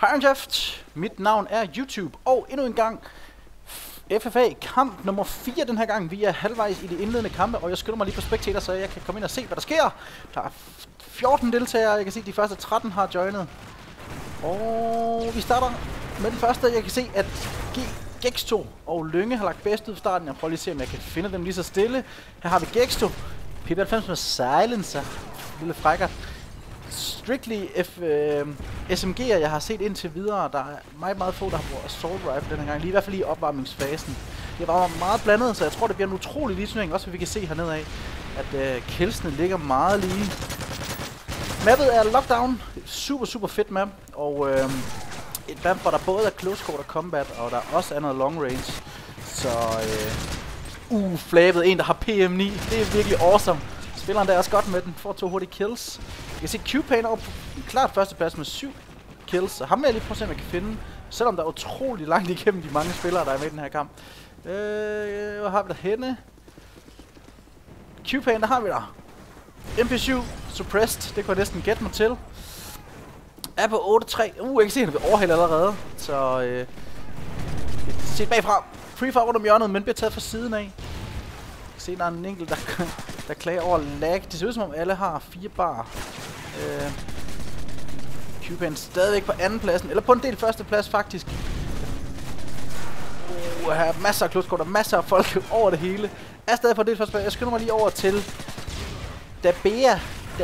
Hej Jeff, mit navn er YouTube, og endnu en gang FFA kamp nummer 4 den her gang. Vi er halvvejs i de indledende kampe, og jeg skynder mig lige på Spectator, så jeg kan komme ind og se, hvad der sker. Der er 14 deltagere, jeg kan se, at de første 13 har joinet. Og vi starter med den første. Jeg kan se, at Gexto og Lynge har lagt bedst ud i starten. Jeg prøver lige at se, om jeg kan finde dem lige så stille. Her har vi Gexto. P90 med Silencer. Lille frækker. Strictly SMG'er, jeg har set indtil videre. Der er meget få, der har brugt Assault Rifle den her gang. Lige i hvert fald i opvarmningsfasen. Det var meget blandet, så jeg tror, det bliver en utrolig lige turnering. Også vi kan se hernede af, at killsene ligger meget lige. Mappet er Lockdown. Super fedt map. Og et map, hvor der både er close quarter combat, og der også er noget long range. Så flabet. En, der har PM9. Det er virkelig awesome. Spilleren der er også godt med den. Får 2 hurtige kills. Jeg kan se Q-Pain op klart førsteplads med 7 kills. Så ham vil jeg lige prøve at se, om jeg kan finde. Selvom der er utrolig langt igennem de mange spillere, der er med i den her kamp. Hvad har vi der henne? Q-Pain, der har vi der. MP7 Suppressed. Det kunne jeg næsten gætte mig til. Er på 8-3. Jeg kan se, at han vil overhælde allerede. Så se bagfra. Free Fire rundt om hjørnet, men bliver taget fra siden af. Jeg kan se, der er en enkelt, der klager over lag. Det ser ud som om alle har 4 bar. Q-Pain stadigvæk på anden pladsen, eller på en del første plads faktisk. Her er masser af close-quarter, masser af folk over det hele. Er stadig på en del første plads. Jeg skynder mig lige over til Dabea.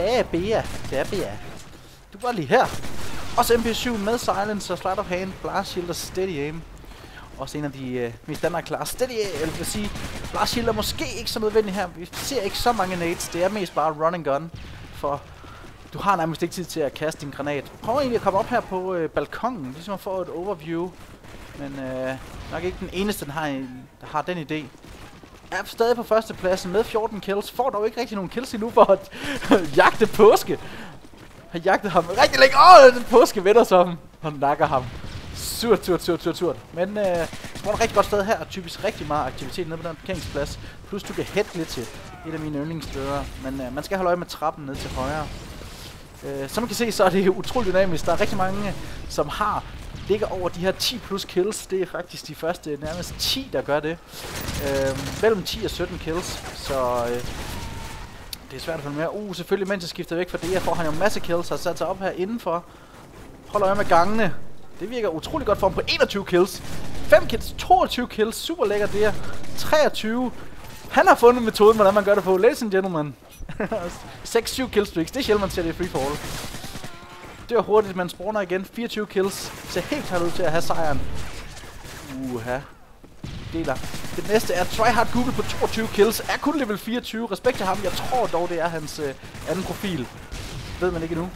Du var lige her. Også MP7 med Silence og Slide of Hand, Blast Shield og Steady Aim. Også en af de mest standardklare Steady Aim, jeg vil sige. Blast Shield er måske ikke så nødvendigt her. Vi ser ikke så mange nades. Det er mest bare run and gun. For du har nærmest ikke tid til at kaste din granat. Prøv egentlig at komme op her på balkongen, ligesom at få et overview. Men nok ikke den eneste, der har den idé. Er stadig på førstepladsen med 14 kills. Får dog ikke rigtig nogen kills endnu for at jagte påske. Har jagtet ham rigtig længe. Den påske vender sig om og nakker ham. Surt. Men det var et rigtig godt sted her. Typisk rigtig meget aktivitet nede på den parkeringsplads. Plus du kan headglitche et af mine yndlingssteder. Men man skal holde øje med trappen ned til højre. Som man kan se, så er det utroligt dynamisk. Der er rigtig mange, som ligger over de her 10 plus kills. Det er faktisk de første nærmest 10, der gør det. Mellem 10 og 17 kills. Så det er svært at følge med. Selvfølgelig, mens jeg skifter væk fra det, jeg får han jo en masse kills. Har sat sig op her indenfor. Hold øje med gangene. Det virker utrolig godt for ham på 21 kills. 5 kills, 22 kills. Super lækkert det her. 23. Han har fundet metoden, hvordan man gør det på. Ladies and gentlemen. 6-7 killstreaks. Det er sjældent, man ser det i free for all. Det er hurtigt, man spawner igen. 24 kills. Ser helt klart ud til at have sejren. Deler. Det næste er Tryhard Google på 22 kills. Er kun level 24. Respekt til ham. Jeg tror dog, det er hans anden profil. Ved man ikke endnu.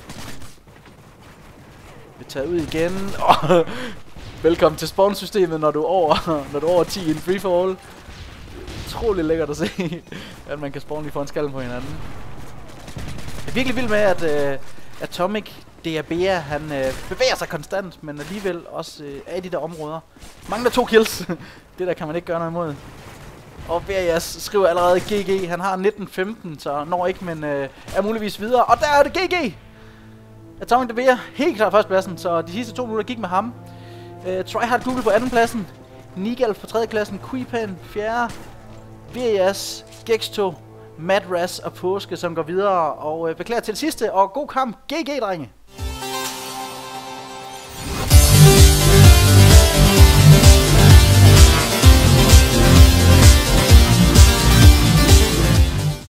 Vi tager ud igen. Velkommen til spawn-systemet, når du er over 10 i en free for all. Utrolig lækkert at se, at man kan spawne lige foran skallen på hinanden. Jeg er virkelig vild med, at Atomic Dabea, han bevæger sig konstant, men alligevel også er i de der områder. Mangler 2 kills. Det der kan man ikke gøre noget imod. Og VAS skriver allerede GG. Han har 19-15, så når ikke, men er muligvis videre. Og der er det GG! Atomic Dabea helt klart førstepladsen, så de sidste 2 minutter gik med ham. Tryhard Google på andenpladsen. Nigal på tredjepladsen. Q-Pain 4. VAS, Gexto, Madras og Påske, som går videre. Og beklager til det sidste, og god kamp. GG, drenge!